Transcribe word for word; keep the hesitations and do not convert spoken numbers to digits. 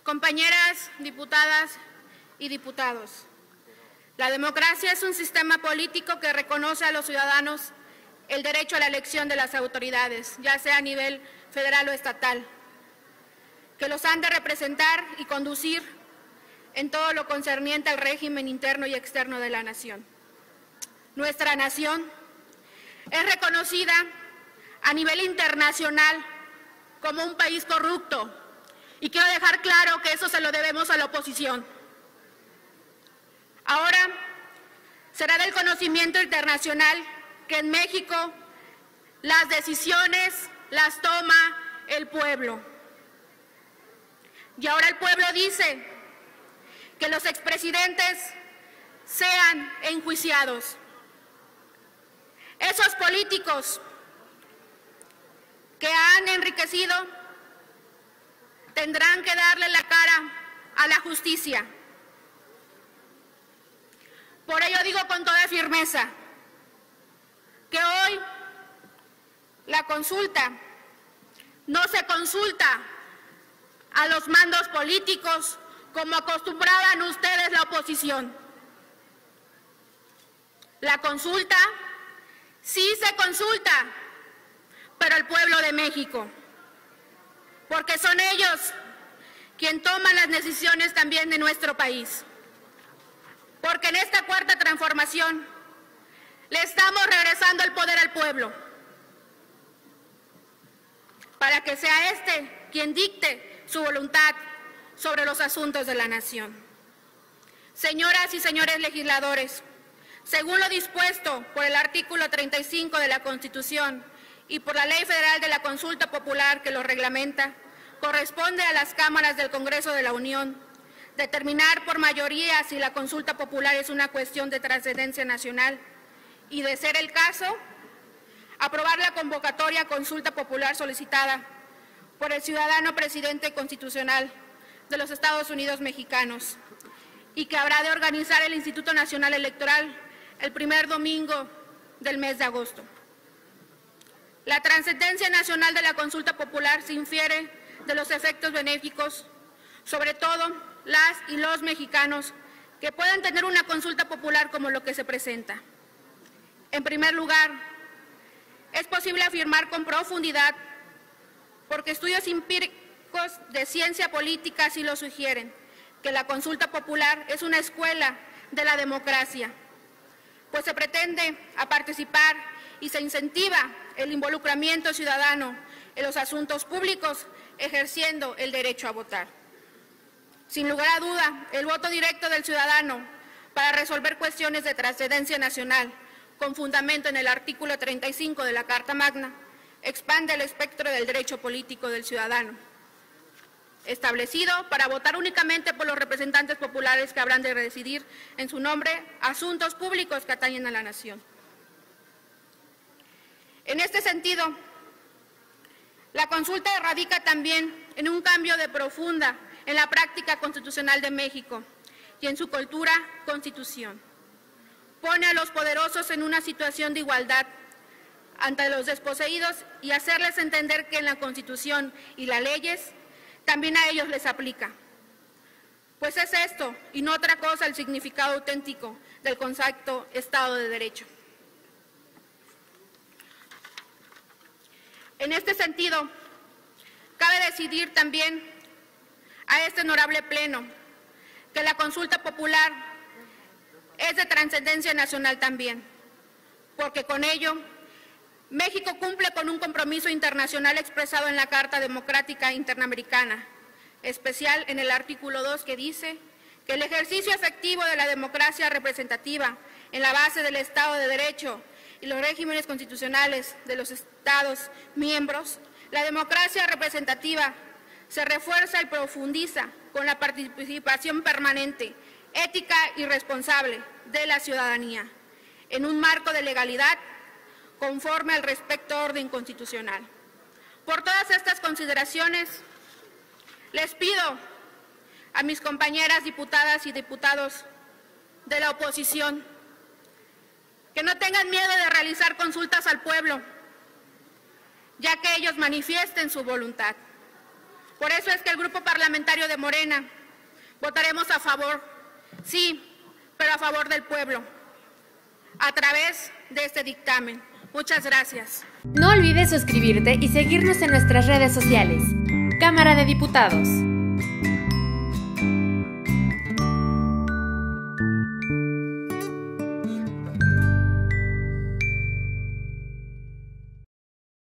Compañeras diputadas y diputados, la democracia es un sistema político que reconoce a los ciudadanos el derecho a la elección de las autoridades, ya sea a nivel federal o estatal, que los han de representar y conducir en todo lo concerniente al régimen interno y externo de la nación. Nuestra nación es reconocida a nivel internacional como un país corrupto, y quiero dejar claro que eso se lo debemos a la oposición. Ahora será del conocimiento internacional que en México las decisiones las toma el pueblo. Y ahora el pueblo dice que los expresidentes sean enjuiciados. Esos políticos que han enriquecido tendrán que darle la cara a la justicia. Por ello digo con toda firmeza que hoy la consulta no se consulta a los mandos políticos como acostumbraban ustedes la oposición. La consulta sí se consulta, pero al pueblo de México, porque son ellos quienes toman las decisiones también de nuestro país. Porque en esta cuarta transformación le estamos regresando el poder al pueblo, para que sea este quien dicte su voluntad sobre los asuntos de la nación. Señoras y señores legisladores, según lo dispuesto por el artículo treinta y cinco de la Constitución y por la Ley Federal de la Consulta Popular que lo reglamenta, corresponde a las cámaras del Congreso de la Unión determinar por mayoría si la consulta popular es una cuestión de trascendencia nacional y, de ser el caso, aprobar la convocatoria a consulta popular solicitada por el ciudadano presidente constitucional de los Estados Unidos mexicanos y que habrá de organizar el Instituto Nacional Electoral el primer domingo del mes de agosto. La trascendencia nacional de la consulta popular se infiere de los efectos benéficos, sobre todo las y los mexicanos que puedan tener una consulta popular como lo que se presenta. En primer lugar, es posible afirmar con profundidad, porque estudios empíricos de ciencia política así lo sugieren, que la consulta popular es una escuela de la democracia, pues se pretende a participar y se incentiva el involucramiento ciudadano en los asuntos públicos, ejerciendo el derecho a votar. Sin lugar a duda, el voto directo del ciudadano para resolver cuestiones de trascendencia nacional, con fundamento en el artículo treinta y cinco de la Carta Magna, expande el espectro del derecho político del ciudadano, establecido para votar únicamente por los representantes populares que habrán de decidir en su nombre asuntos públicos que atañen a la nación. En este sentido, la consulta radica también en un cambio de profunda en la práctica constitucional de México y en su cultura constitución. Pone a los poderosos en una situación de igualdad ante los desposeídos y hacerles entender que en la Constitución y las leyes también a ellos les aplica. Pues es esto y no otra cosa el significado auténtico del concepto Estado de Derecho. En este sentido, cabe decidir también a este honorable Pleno que la consulta popular es de trascendencia nacional también, porque con ello México cumple con un compromiso internacional expresado en la Carta Democrática Interamericana, especial en el artículo dos, que dice que el ejercicio efectivo de la democracia representativa en la base del Estado de Derecho y los regímenes constitucionales de los Estados miembros, la democracia representativa se refuerza y profundiza con la participación permanente, ética y responsable de la ciudadanía, en un marco de legalidad conforme al respecto orden constitucional. Por todas estas consideraciones, les pido a mis compañeras diputadas y diputados de la oposición que no tengan miedo de realizar consultas al pueblo, ya que ellos manifiesten su voluntad. Por eso es que el Grupo Parlamentario de Morena votaremos a favor, sí, pero a favor del pueblo, a través de este dictamen. Muchas gracias. No olvides suscribirte y seguirnos en nuestras redes sociales. Cámara de Diputados.